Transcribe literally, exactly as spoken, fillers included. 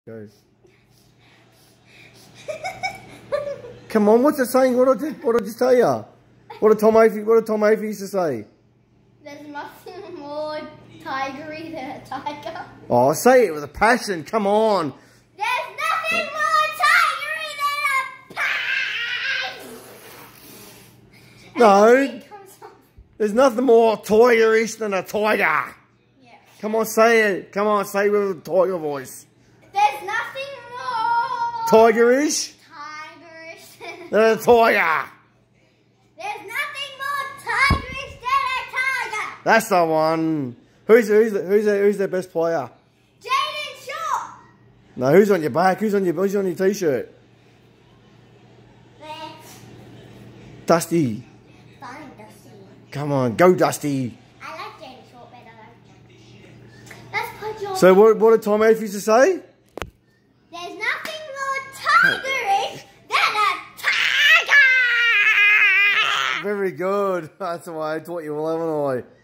Goes. Come on, what's it saying? What did I, what did I just tell you? What did Tom Afey, what did Tom Afey used to say? There's nothing more tigery than a tiger. Oh, say it with a passion. Come on. There's nothing more tigery than a No. There's nothing more tigerish than a tiger. Yeah. Come on, say it. Come on, say it with a tiger voice. There's nothing more Tigerish tigerish than a tiger. There's nothing more tigerish than a tiger. That's the one. Who's who's the, who's the, who's their best player? Jaden Shaw. No, who's on your back? Who's on your who's on your t-shirt? There. Dusty. Fine, Dusty. Come on, go Dusty. I like Jaden Shaw better though. Let's put your. So what what did Tom Afey used to say? There's nothing more tigerish than a tiger. Very good. That's why I taught you well, haven't I?